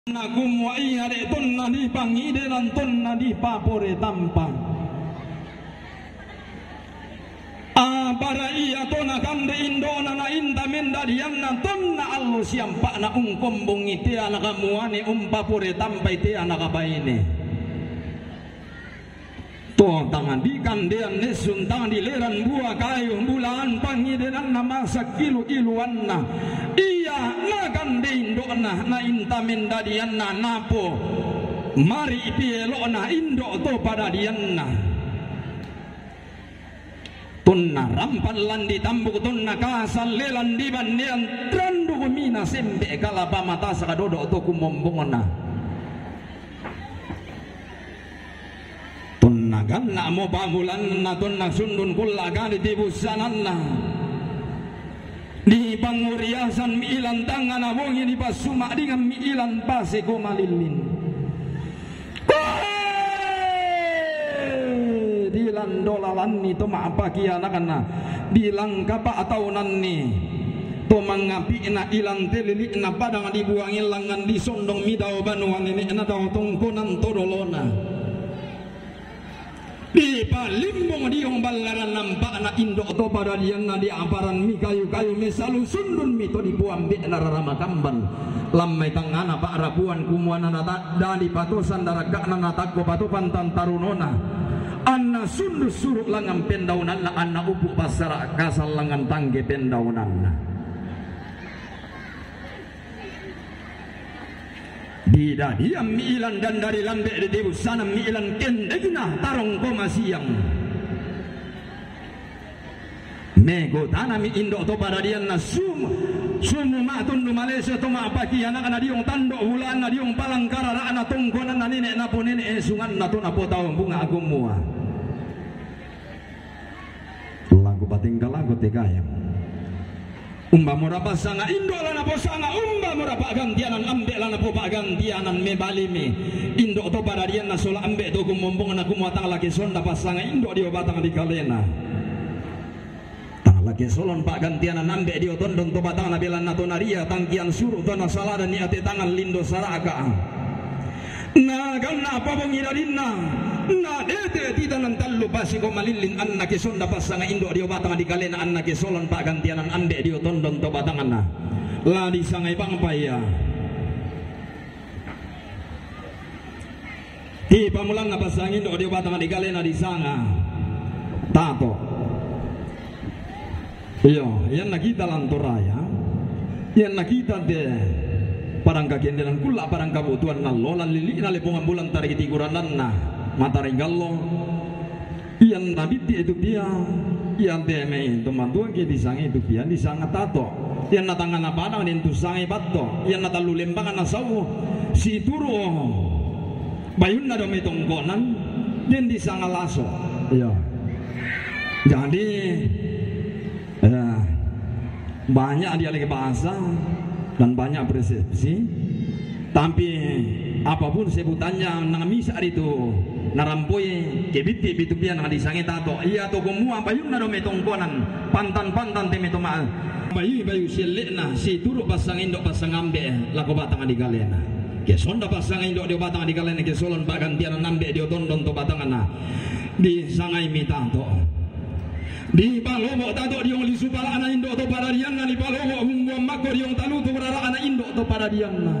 Nagum wa iya de tunna di pangide lan tunna di papore tampang. Para iya tona kande indona na inta menda dianna tunna allo siampa na ungkombong ite anak kamuane papore tampai te anak kabaine. Tuh tangan di kandean nesun tangan di leran buah kayu bulan pangidenan nama sakilu iluanna iya na kande indona na inta menda dianna napo mari ipielo na indo to pada dianna tunna rampan landi tambuk tunna kasal lelan di bandian trandu kumina sembe kalapa mata sakadodo to kumombongona tunna ganna mo pamulan na tunna sundun kulla gani tibusananna di panguriasan miilan tangan awongi di pasuma dengan miilan pase ko malilin dilan dolalan ni to maapa kiana kana bilang kapa atau nanni to mangapi na ilang telili na padang dibuang ilangan di sondong midau banuan ini na daw tungkunan todolona di palimbong diong balaran nampak na indok to pada dian na di aparan mi kayu-kayu mesalu sundun mi to dibuambe na raramakamban lammai tangana pak rapuan kumuana na dali patosan daraga na natakko patupan tantarunona anna sundus suruk langam pendaunan na anna upu pasara kasal langan tangge pendaunan na Dida diam miilan dan dari lambe di debu sana miilan kendegna tarong koma siang mego tanami indo to pada dian na sumu matun du Malaysia to ma paki anak ana diong tando bulan na diong palangkara ana tongkonan na nenek na po nenek esungan na to na po taong bunga agumua lagu patinggal lagu tegayam umba murapa sanga indo lana po sanga umba murapa gantianan ambe lana po pa gantianan me balime indo to pada dian na sola ambe to kumombong na kumuatang lagi sonda pasanga indo dio batang di kalena tang lagi solon pa gantianan ambe dio tondon to batang na belan na tonaria tangkian suruh to na sala dan niate tangan lindo saraka na ganna apa bongiradinna na dete titanan tallu pasi ko malilin anna ke sonda pasanga indo dio batang di kalena anna ke solon pa gantianan ambe dio tondon to batangan na la di sangai pangpaya ti pamulang na pasang indo dio batang di kalena di sanga tato iyo yan nakita lantoraya yan nakita de parang kagendelan kula parang kabutuan na lolan lili na lepungan bulan tarik tiguranan na matari gallo iyan nabiti itu dia iyan teme teman-teman ke disangi itu dia disanga tato iyan natangan apa nang itu sangi bato iyan natalu lembangan na sawu si turu bayun na dome tongkonan dan disanga laso iya jadi banyak dia lagi bahasa dan banyak persepsi tapi apapun sebutannya nang misa itu narampoi kebiti bitu pian nang disangi tato iya to gumua bayun na do metongkonan pantan teme to mal bayu selekna si turu pasang indok pasang ambe lako batang di galena ke sonda pasang indok dio batang di galena ke solon bagantian nambe dio tondon to batangana di sangai mitato di palobo tato diong lisu pala ana indo to pada dianna di palobo humbuam makor diong talu to rara ana indo to pada dianna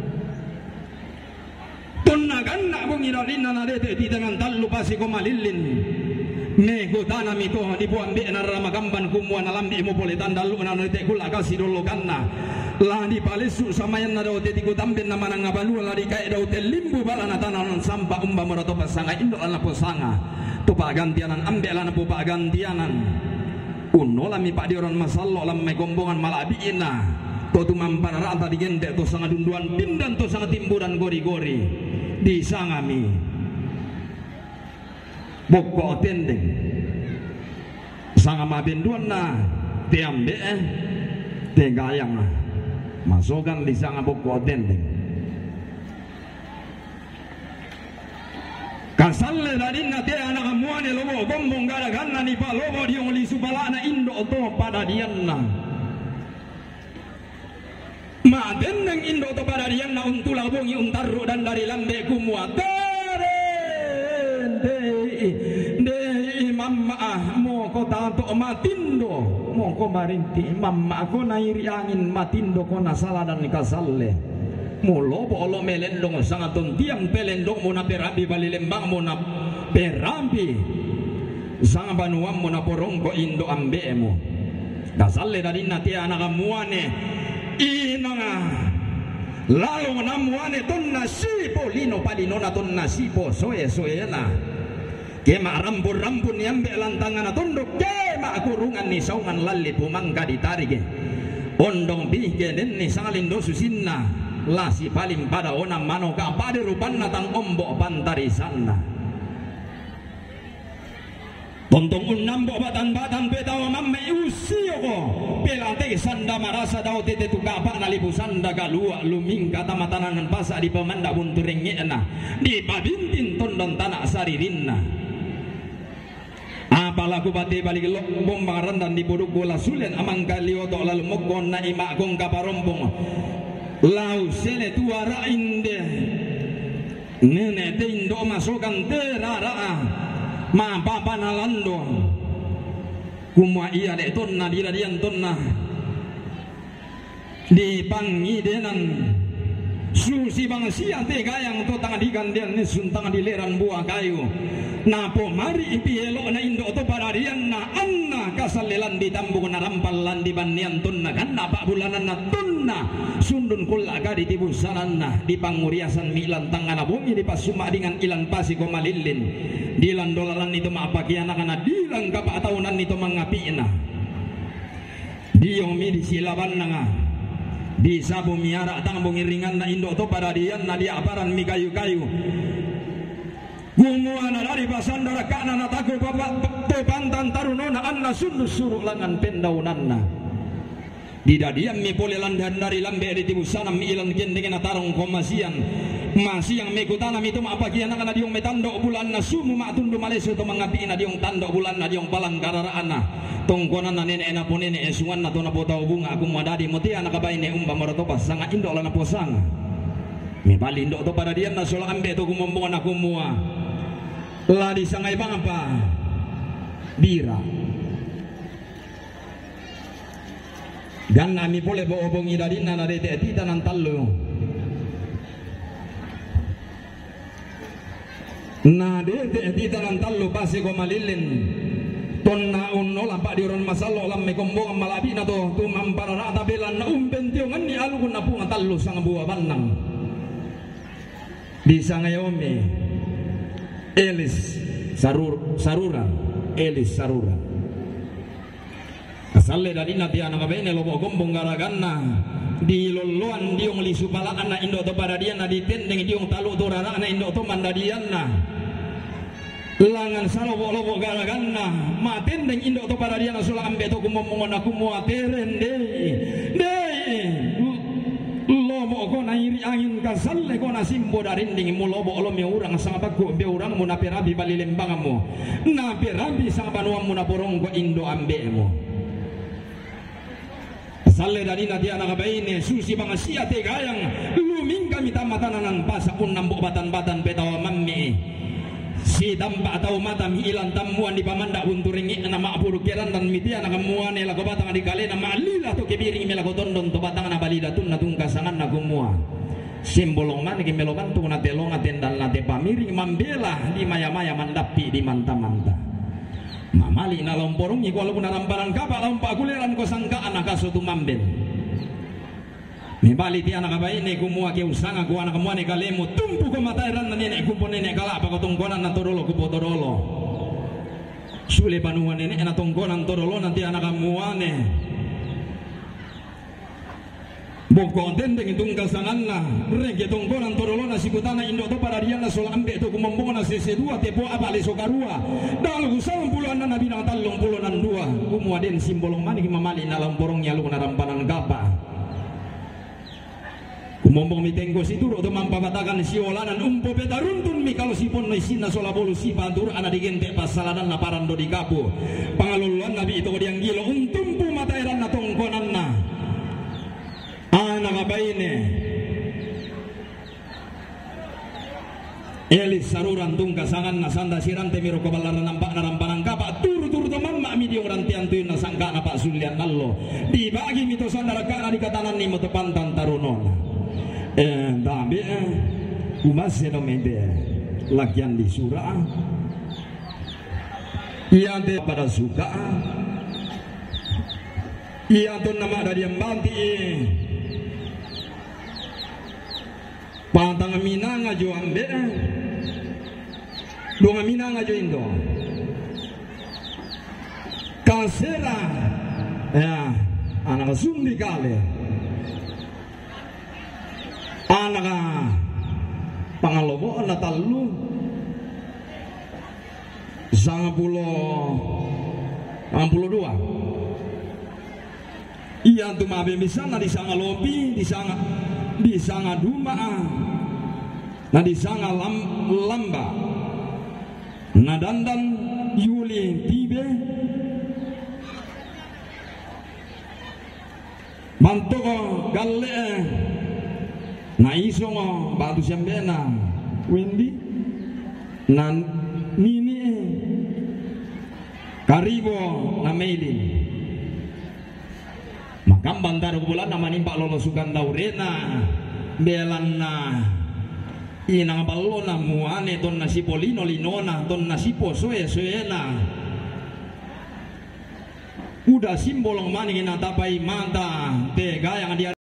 tunna ganna bongiralina na dete di dengan talu pasi ko malilin nego tanami to di buambe na ramagamban kumua na lambi mo poletan dalu na nete kula kasi dolo ganna la di palesu samayan na daw teti ko tamben na mananga balu la di kai daw telimbu bala na tanan sampa umba morato pasanga indo ala posanga to pagantianan ambela na po pagantianan uno lami pak dioron masallo lam may gombongan malabiina to tumampara rata di gente to sanga dunduan pindan to sanga timburan gori-gori di sangami bokko tendeng sanga mabenduan na tiambe te gayang na masukan di sanga bokko tendeng kasalle dari nate anak amuane lobo gombong gara ganna ni pa lobo diong lisu balana indo to pada dianna Madeneng indo to padarian na untula bungi untaru dan dari lambe kumua taren de mamma mo ko tato matindo mo ko marinti mamma ko nairi angin matindo ko nasala dan kasalle mulo bolo melendong sangatun tiang pelendong mo na perabi balilembang mo na perabi sang banuam mo na porong ko indo ambe mo kasalle dari natia anak muane inanga lalu namuane ton nasipo lino palino na ton nasipo soe na kema rambun yambe lantangan tunduk kema kurungan ni saungan lalli pumangka ditarik ondong bihke den ni sangalindo susinna lasi paling pada onam mano ka pade rupanna tang ombok pantari sanna tontong unambo batan betawa mamme usio ko pelate sanda marasa daw tete tukapa nalibu sanda galua luming kata matanan pasa di pemanda bunturengena di babintin tondon tanah saririnna apalaku bate balik bombaran dan di bodok bola sulen amang kalioto lalu mokon na ima kong kaparompong lau sele tuara inde nene te indo masukan terara ma papa nalando kumwa iya de tonna di radian tonna di pangidenan susi bangsia te gayang to tangan di gandian ni suntang di leran buah kayu napo mari ipielo na indo to pararian na anna kasalelan di tambung na rampalan di banian tonna kan pak bulanan na tonna sundun kula ga di tibusanan na di panguriasan milan tangan bumi di pasuma dengan ilan pasi ko malilin dilan dolaran itu maapakiana kana dilang kapa tahunan itu mangapina diomi di silaban nga di sabu miara tang bungiringan na indo to paradian na di aparan mi kayu-kayu gumuana dari pasandara kana na takul papa to pantan tarunona anna sundus suruh langan pendaunanna di dadian mi pole landan dari lambe di tibusana mi ilan kendeng na tarong komasian masih yang mekutana itu apa kian kana diong metando bulan na sumu ma tundu malesu to mangapi na diong tando bulan na diong palang kararaana tongkonan na nene na ponene esuan na to na botau bunga aku madadi mutia na kabaine umba marotopa sanga indo la na posang mi bali indo to pada dian na sola ambe to kumombong na kumua la di sangai bang apa bira dan nami boleh bohong idadina na rete titanan tallu na dete titanan tallu pasi ko malilin tonna unno lampak diron masalo lam me kombong malabi na to tumamparara tabelan na umpentiungan ni alu na punga tallu sang buah banang di sangayomi Elis Sarura Elis Sarura asale dari nabi anak kabene lobo kombong garaganna di loloan diong lisu palaan na indo to paradian na ditendeng diong talu to rara na indo to mandadian na langan salobo-lobo garaganna matendeng indo to paradian na sula ambe to kumomongon aku muateren lobo ko na iri angin kasalle ko na simbo darinding mo lobo lo me urang sang bago be urang mo na perabi balilembang mo na perabi sang banuam mo na porong ko indo ambe mo salle dari nati anak baine susi bang siate gayang luming kami tamatananan pasa unambok batan-batan betawa mammi si tampa atau matam ilan tamuan di pamanda unturingi nama apuru keran dan mitia anak muan ela batang di kale nama lila to kebiring mela tondon to batang na balida tun na tungkasangan na kumua simbolong man ki meloban tu na telong atendal na te pamiring mambela di maya-maya mandapi di manta-manta mamali na lomporong iko walaupun narambaran kapa lompa kuleran ko sangka anak kaso tumamben mibali ti anak kabaine kumua ke usanga ku anak muane kalemu tumpu ko matairan na nenek kumpo nenek kala pa ko tongkonan na torolo kupo torolo sule panuan nenek na tongkonan torolo nanti anak muane boko tendeng itung kasanganna rege tongkonan torolona sikutana indo to paradian na sola ambe to kumombong na sese2 tepo apa le sokarua dal gusang puluhan na nabi na talong puluhan dua kumua den simbolong mani mamali na lamporong yalu na rampanan kapa kumombong mitenggo situro to mampabatakan siolanan umpo petaruntun mi kalau sipon no isina sola bolu sipatur ana digente pasalanan na parando di kapu pangaluluan nabi itu diang gilo untumpu matairan na tongkonan na anak abaine Elis saruran tung kasangan nasanda siran temiro kebalaran nampak narampanang kapak turu-turu teman mak midi orang tiantuin nasangka napak sulian nallo dibagi mito sandara kana dikatanan ni motopantan tarunon tapi umas senomede lakian di surah ia de pada suka ia tu nama dari yang banti pantang minanga jo ambe dua minanga jo indo kasera ya anak sumbi kale anak pangalobo na talu sangat pulo dua iya tu mabe misana di sanga lobi di sanga duma na di sanga lamba na dandan yuli tibe mantoko galle na isongo batu sembena wendi nan nini karibo na meili makam bantar bulan nama nimpak lolo sugan daurena belan na inang balona muane ton nasipo lino linona ton nasipo soe soena udah simbol maning na tapai mata tega yang dia